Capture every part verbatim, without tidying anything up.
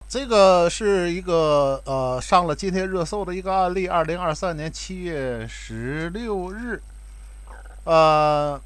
这个是一个呃上了今天热搜的一个案例，二零二三年七月十六日，呃，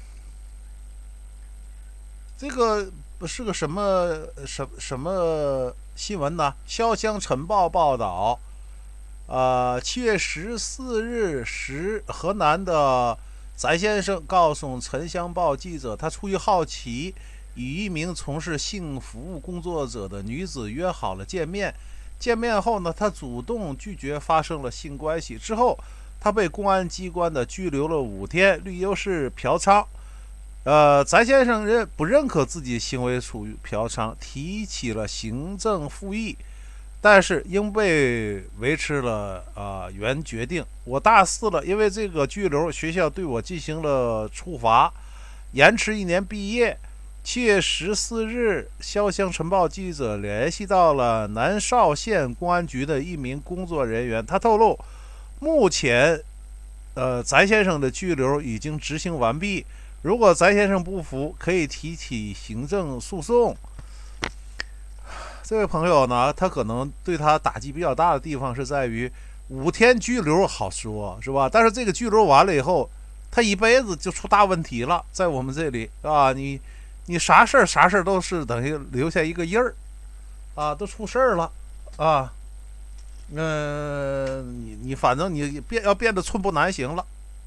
这个是个什么什什么新闻呢？潇湘晨报报道，呃，七月十四日，十河南的翟先生告诉城乡报记者，他出于好奇，与一名从事性服务工作者的女子约好了见面。见面后呢，他主动拒绝发生了性关系。之后，他被公安机关的拘留了五天，理由是嫖娼。呃，翟先生认不认可自己行为属于嫖娼，提起了行政复议，但是应被维持了啊、呃、原决定。我大四了，因为这个拘留，学校对我进行了处罚，延迟一年毕业。七月十四日，潇湘晨报记者联系到了南邵县公安局的一名工作人员，他透露，目前，呃，翟先生的拘留已经执行完毕。如果翟先生不服，可以提起行政诉讼。这位朋友呢，他可能对他打击比较大的地方是在于五天拘留好说是吧？但是这个拘留完了以后，他一辈子就出大问题了，在我们这里啊，你你啥事儿啥事儿都是等于留下一个印儿啊，都出事儿了啊，嗯、呃，你你反正你变要变得寸步难行了。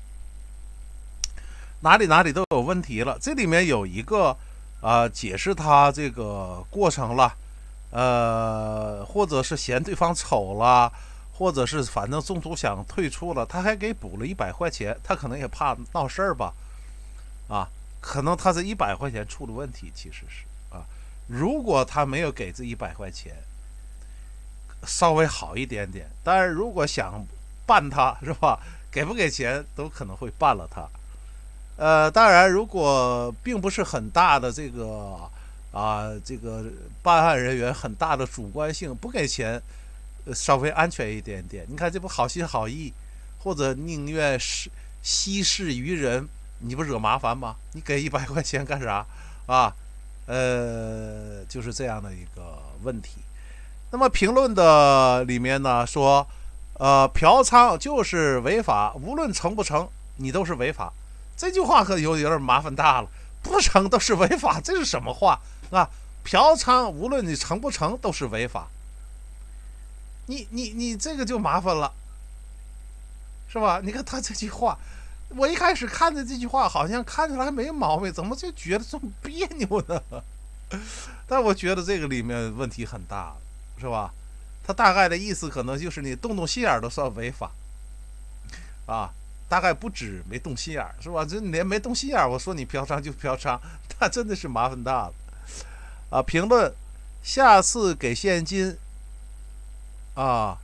哪里哪里都有问题了。这里面有一个啊、呃，解释他这个过程了，呃，或者是嫌对方丑了，或者是反正中途想退出了，他还给补了一百块钱，他可能也怕闹事儿吧，啊，可能他这一百块钱出了问题，其实是啊，如果他没有给这一百块钱，稍微好一点点，但是如果想办他是吧，给不给钱都可能会办了他。呃，当然，如果并不是很大的这个啊，这个办案人员很大的主观性，不给钱，呃稍微安全一点点。你看，这不好心好意，或者宁愿是息事于人，你不惹麻烦吗？你给一百块钱干啥啊？呃，就是这样的一个问题。那么评论的里面呢说，呃，嫖娼就是违法，无论成不成，你都是违法。这句话可有有点麻烦大了，不成都是违法，这是什么话啊？嫖娼无论你成不成都是违法，你你你这个就麻烦了，是吧？你看他这句话，我一开始看的这句话好像看起来没毛病，怎么就觉得这么别扭呢？但我觉得这个里面问题很大，是吧？他大概的意思可能就是你动动心眼都算违法啊。大概不止没动心眼是吧？这连没动心眼，我说你嫖娼就嫖娼，那真的是麻烦大了啊！评论，下次给现金啊！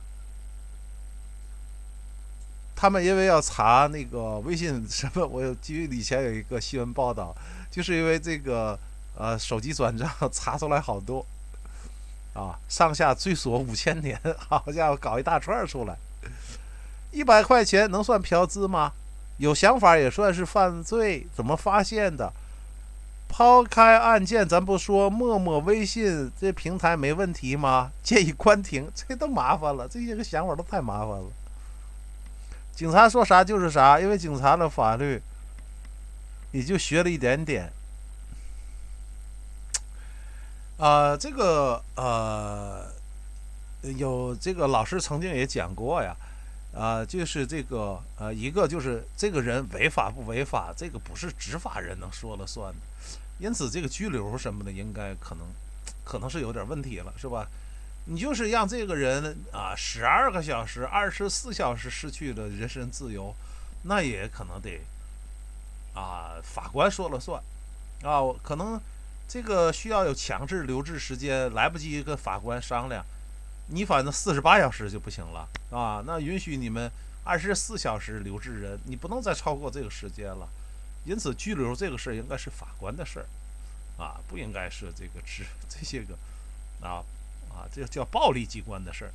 他们因为要查那个微信什么，我记得以前有一个新闻报道，就是因为这个呃手机转账查出来好多啊，上下追索五千年，好家伙，搞一大串出来。一百块钱能算嫖资吗？有想法也算是犯罪，怎么发现的？抛开案件咱不说，陌陌、微信这平台没问题吗？建议关停，这都麻烦了，这些个想法都太麻烦了。警察说啥就是啥，因为警察的法律也就学了一点点。啊、呃，这个呃，有这个老师曾经也讲过呀。啊、呃，就是这个呃，一个就是这个人违法不违法，这个不是执法人能说了算的，因此这个拘留什么的，应该可能可能是有点问题了，是吧？你就是让这个人啊，十二个小时、二十四小时失去了人身自由，那也可能得啊，法官说了算啊，可能这个需要有强制留置时间，来不及跟法官商量。你反正四十八小时就不行了啊，那允许你们二十四小时留置人，你不能再超过这个时间了。因此，拘留这个事儿应该是法官的事儿啊，不应该是这个执这些个啊啊，这叫暴力机关的事儿。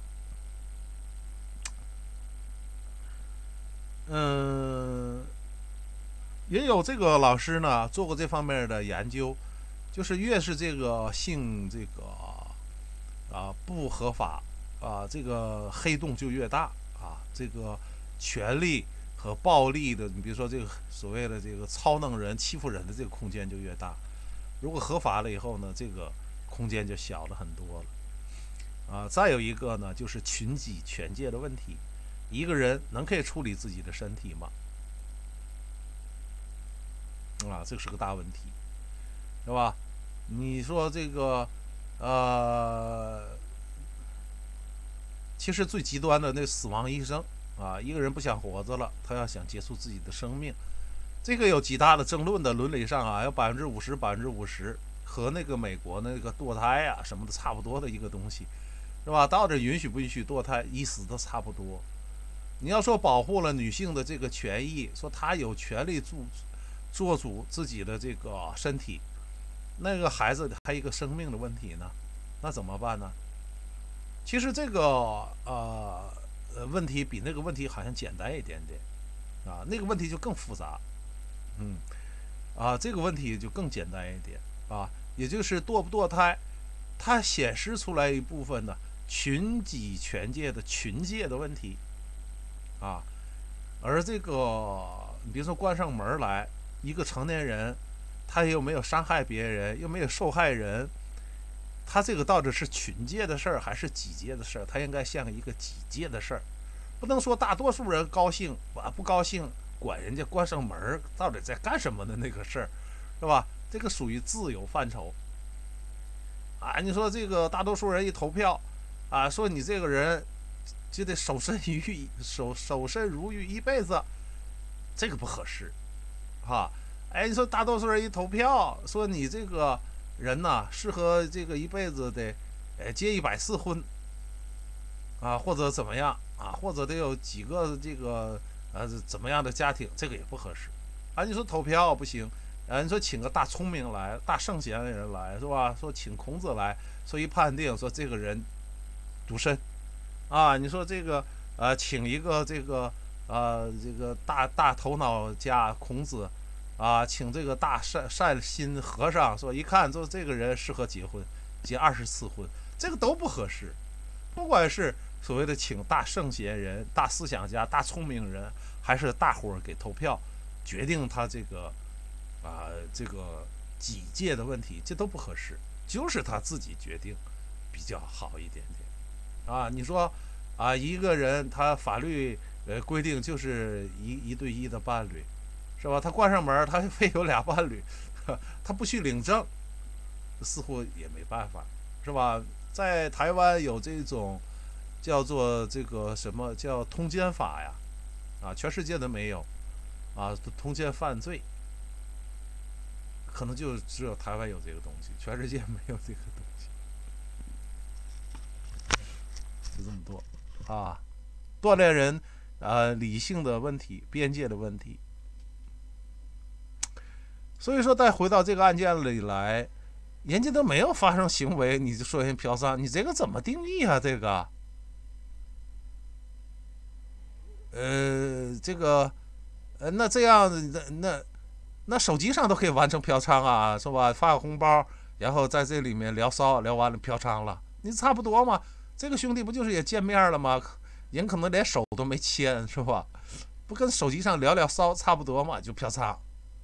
嗯，也有这个老师呢做过这方面的研究，就是越是这个性这个啊不合法啊，这个黑洞就越大啊，这个权力和暴力的，你比如说这个所谓的这个超能人欺负人的这个空间就越大。如果合法了以后呢，这个空间就小了很多了啊。再有一个呢，就是群己权界的问题，一个人能可以处理自己的身体吗？啊，这是个大问题，是吧？你说这个，呃，其实最极端的那死亡医生啊，一个人不想活着了，他要想结束自己的生命，这个有极大的争论的，伦理上啊，有百分之五十，百分之五十，和那个美国那个堕胎啊什么的差不多的一个东西，是吧？到底允许不允许堕胎，意思都差不多。你要说保护了女性的这个权益，说她有权利做做主自己的这个身体，那个孩子还有一个生命的问题呢，那怎么办呢？其实这个呃问题比那个问题好像简单一点点啊，那个问题就更复杂，嗯啊，这个问题就更简单一点啊，也就是堕不堕胎，它显示出来一部分呢群己权界的群界的问题啊，而这个你比如说关上门来，一个成年人，他又没有伤害别人，又没有受害人，他这个到底是群界的事儿还是己界的事儿？他应该像一个己界的事儿，不能说大多数人高兴啊不高兴，管人家关上门到底在干什么的那个事儿，是吧？这个属于自由范畴啊。你说这个大多数人一投票啊，说你这个人就得守身于守守身如玉一辈子，这个不合适，哈。哎，你说大多数人一投票，说你这个人呐，适合这个一辈子得，哎，结一百次婚，啊，或者怎么样啊，或者得有几个这个呃怎么样的家庭，这个也不合适，啊，你说投票不行，啊，你说请个大聪明来，大圣贤的人来，是吧？说请孔子来，说一判定说这个人独身，啊，你说这个呃，请一个这个呃这个大大头脑家孔子。啊，请这个大善善心和尚说，一看说这个人适合结婚，结二十次婚，这个都不合适。不管是所谓的请大圣贤人、大思想家、大聪明人，还是大伙儿给投票决定他这个啊、呃、这个己界的问题，这都不合适，就是他自己决定比较好一点点。啊，你说啊，一个人他法律呃规定就是一一对一的伴侣。是吧？他关上门，他非有俩伴侣，他不去领证，似乎也没办法，是吧？在台湾有这种叫做这个什么叫通奸法呀？啊，全世界都没有啊，通奸犯罪，可能就只有台湾有这个东西，全世界没有这个东西，就这么多啊，锻炼人呃理性的问题、边界的问题。所以说，再回到这个案件里来，人家都没有发生行为，你就说人嫖娼，你这个怎么定义啊？这个，呃，这个，呃，那这样，那那那手机上都可以完成嫖娼啊，是吧？发个红包，然后在这里面聊骚，聊完了嫖娼了，你差不多嘛？这个兄弟不就是也见面了吗？人可能连手都没牵，是吧？不跟手机上聊聊骚差不多嘛？就嫖娼。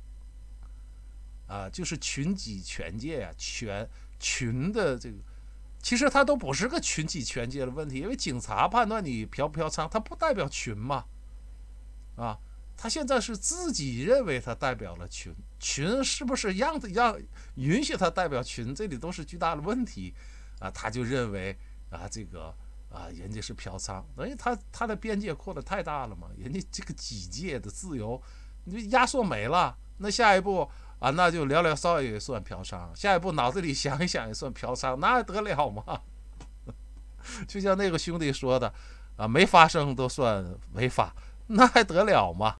啊，就是群己权界呀、啊，权群的这个，其实它都不是个群己权界的问题，因为警察判断你嫖不嫖娼，它不代表群嘛，啊，他现在是自己认为他代表了群，群是不是让让允许他代表群，这里都是巨大的问题，啊，他就认为啊这个啊人家是嫖娼，因为他他的边界扩得太大了嘛，人家这个己界的自由，你压缩没了，那下一步。啊，那就聊聊骚也算嫖娼，下一步脑子里想一想也算嫖娼，那还得了吗？就像那个兄弟说的，啊，没发生都算违法，那还得了吗？